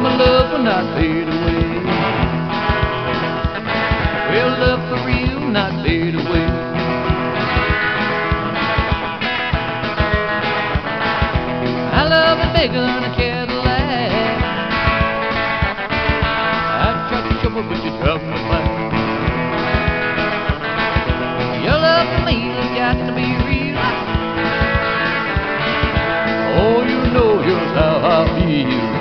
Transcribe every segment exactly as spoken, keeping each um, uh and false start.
my love will not fade away. Well, love for real will not fade away. I love it bigger than a Cadillac. I'd truck you somewhere, but you drop me back. Your love for me has got to be real. Oh, you know just how I feel.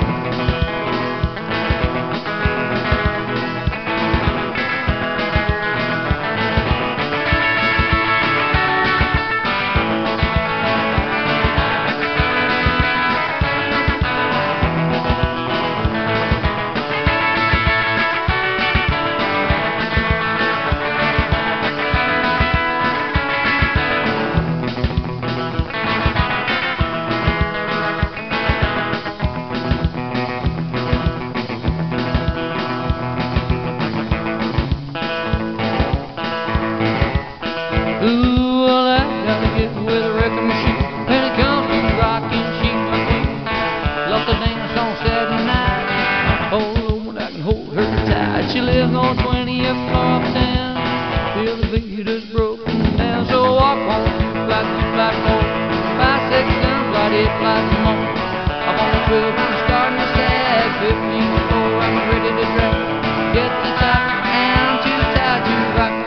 Ooh, well, I gotta get with a wrecking machine when it comes to rocking sheep. My queen love to dance on Saturday night. Oh, Lord, I can hold her tight. She lives on twentieth floor uptown. Feel the beat is broken down, so walk on like the black hole. Five, six, seven, flight eight, flight more. I'm on the twelve, I'm starting to sag. Fifteen before I'm ready to drag. Get the top and too tired to rock.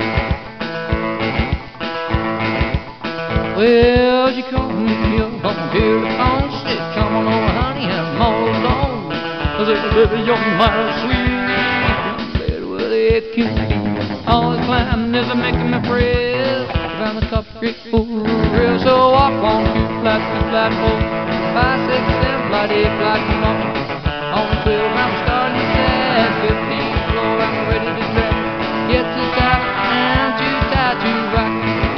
Well, she called me up on the telephone. Said, come on over, honey, and I'm all alone. I said, baby, you're mighty sweet. I said, well, it can be. All the climbing is making me frail. Around the top street for real. So walk on two flat, two flat, four, five, six, seven, flight eight, flight more. On the twelve, I'm starting to sag. Fifteen floor, I'm ready to drag. Get to the top and too tired to rock.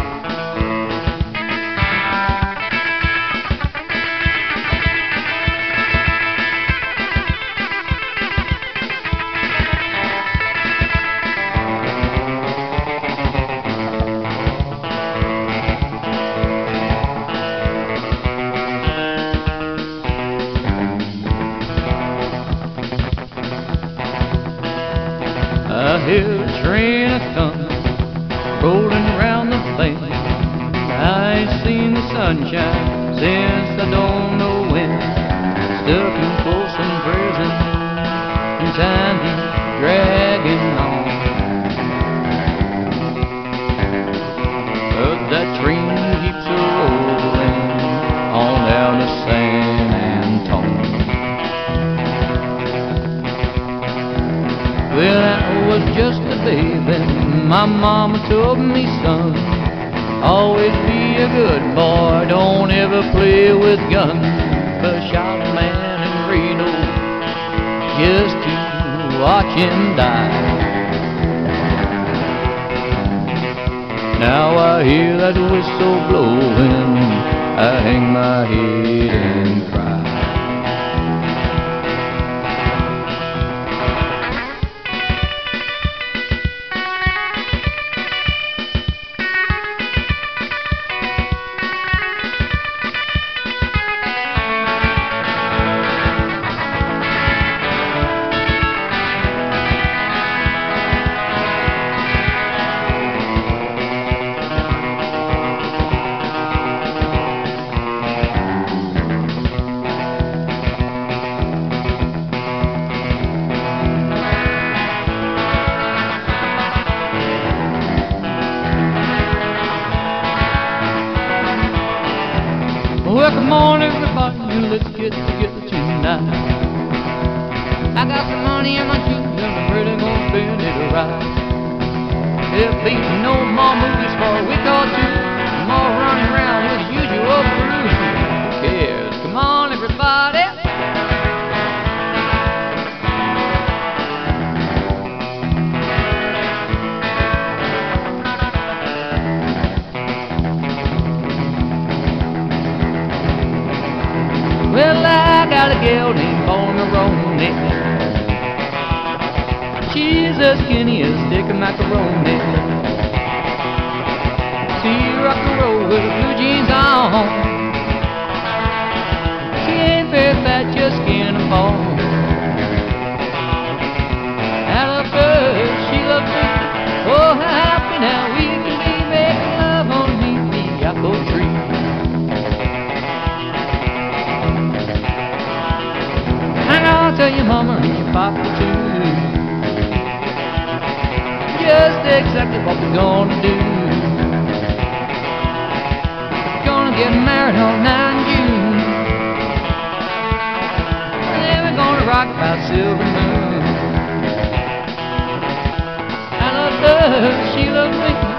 I hear a train a coming, rolling around the plain. I ain't seen the sunshine since I don't know when. Stuck in folsom prison, and time keeps dragging on. But that train keeps a rolling on down to San Antonio. Well, I was just a baby, my mama told me, son, always be a good boy, don't ever play with guns. But shot a man in Reno just to watch him die. Now I hear that whistle blowing, I hang my head and cry. Well, come on everybody, let's get together tonight. I got some money in my shoes and I'm really gonna spend it right. There'll be no more movies for a week or two, no more running around with the usual crew. Who cares? Come on everybody. Well, I got a gal named Bonie. She's as skinny as a stick of macaroni. See her rock and roll with her blue jeans on. She ain't very fat, just skin and bone. when you pop the tube. Just exactly what we're gonna do. We're gonna get married on nine June. And then we're gonna rock about silver moon. I love her, she loves me.